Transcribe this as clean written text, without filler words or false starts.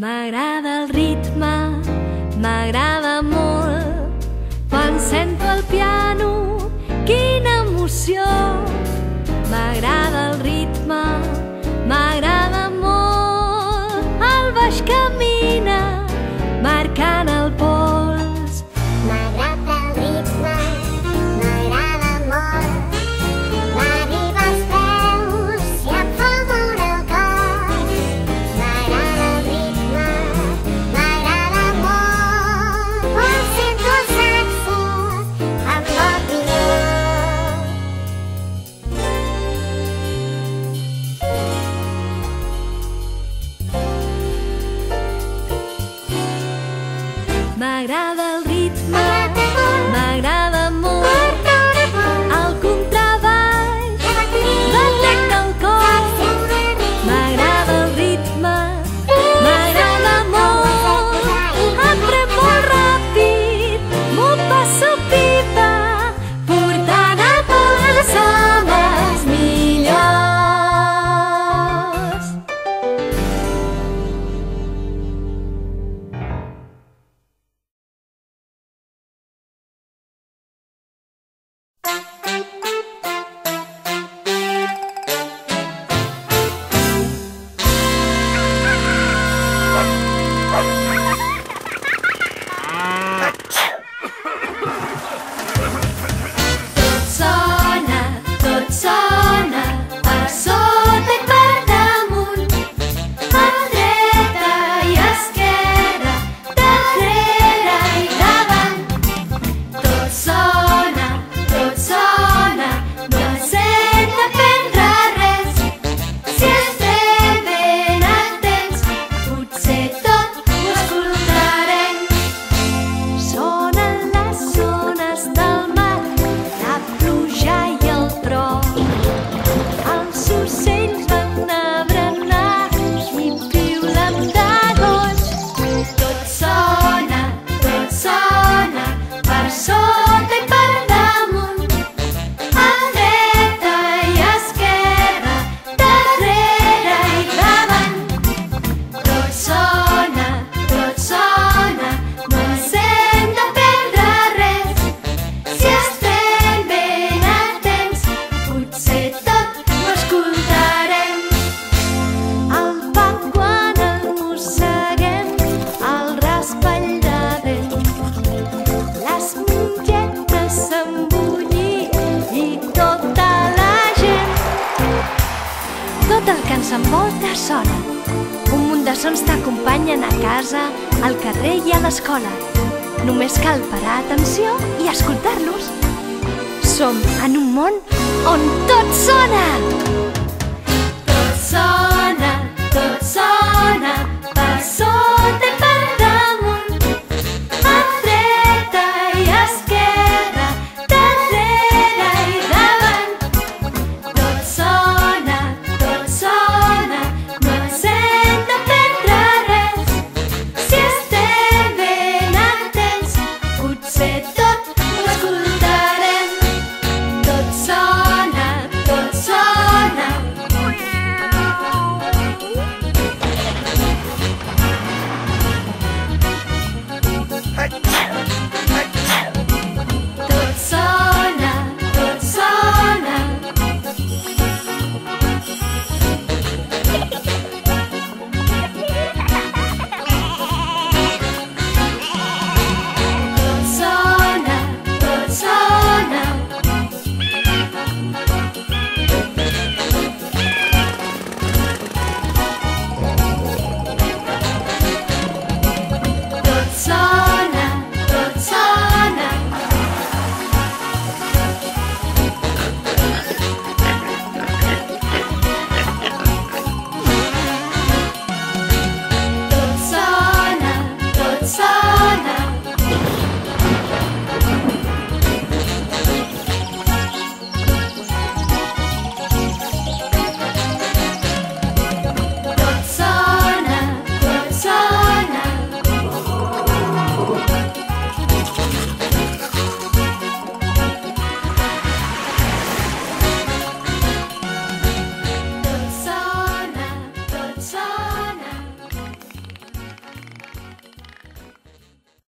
M'agrada el ritme, m'agrada molt. Quan sento el piano, quina emoció. M'agrada el ritme, m'agrada molt. El baix camina, marcant el pols. M'agrada el ritme, m'agrada molt. M'arriba als peus i em fa moure el cor. M'agrada el ritme, m'agrada molt. Quan sento els saxos em pot millor. M'agrada el ritme, m'agrada molt. El contrabaix detecta el cor. M'agrada el ritme, m'agrada molt. Em pren molt ràpid, m'ho passo pipa, portant a tots amb els millors. Tot sona, per sota i per damunt, a dreta i esquerra, darrere i davant. Tot sona, no sent de perdre res. Si estem ben atents, potser tot ho escoltarem. Sonen les ones del mar, la pluja i el tro. Els ocells van a berenar i piulen de goig. Tot sona, per sota i per damunt, a dreta i esquerra, darrere i davant. Tot sona, no sent de perdre res. Si estem ben atents, potser tot ho escoltarem. El pa quan el mosseguem, el raspall de dent, les mongetes s'embullir i tota la gent. Tot el que ens envolta sona. Un munt de sons t'acompanyen a casa, al carrer i a l'escola. Només cal parar atenció i escoltar-los. Som en un món on tot sona. Tot sona, per sota